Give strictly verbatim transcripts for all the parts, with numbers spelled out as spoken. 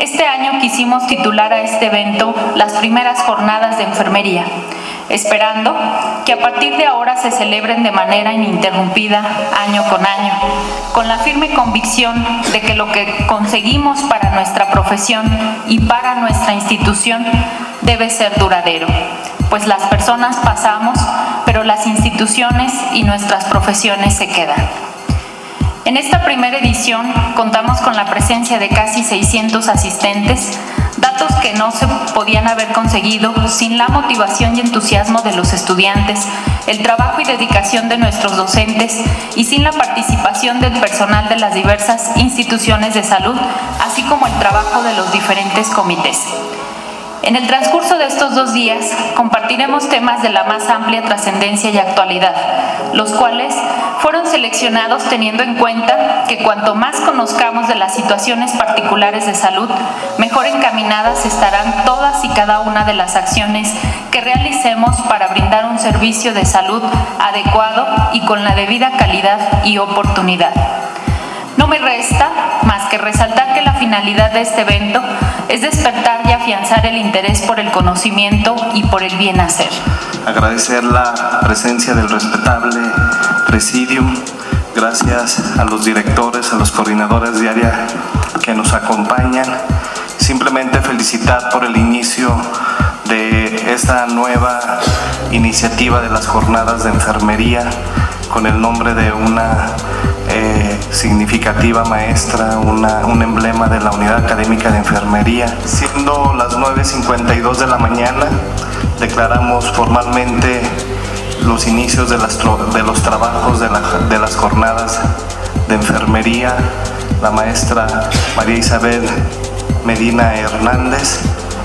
Este año quisimos titular a este evento las primeras jornadas de enfermería, esperando que a partir de ahora se celebren de manera ininterrumpida año con año, con la firme convicción de que lo que conseguimos para nuestra profesión y para nuestra institución debe ser duradero, pues las personas pasamos, pero las instituciones y nuestras profesiones se quedan. En esta primera edición contamos con la presencia de casi seiscientos asistentes, datos que no se podían haber conseguido sin la motivación y entusiasmo de los estudiantes, el trabajo y dedicación de nuestros docentes y sin la participación del personal de las diversas instituciones de salud, así como el trabajo de los diferentes comités. En el transcurso de estos dos días compartiremos temas de la más amplia trascendencia y actualidad, los cuales fueron seleccionados teniendo en cuenta que cuanto más conozcamos de las situaciones particulares de salud, mejor encaminadas estarán todas y cada una de las acciones que realicemos para brindar un servicio de salud adecuado y con la debida calidad y oportunidad. No me resta más que resaltar que la finalidad de este evento es despertar y afianzar el interés por el conocimiento y por el bien hacer. Agradecer la presencia del respetable Presidium, gracias a los directores, a los coordinadores de área que nos acompañan. Simplemente felicitar por el inicio de esta nueva iniciativa de las jornadas de enfermería con el nombre de una eh, significativa maestra, una, un emblema de la Unidad Académica de Enfermería. Siendo las nueve cincuenta y dos de la mañana, declaramos formalmente los inicios de, las, de los trabajos de, la, de las jornadas de enfermería. La maestra María Isabel Medina Hernández,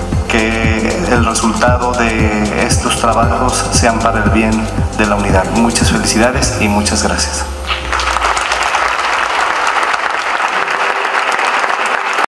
que el resultado de estos trabajos sean para el bien de la unidad. Muchas felicidades y muchas gracias.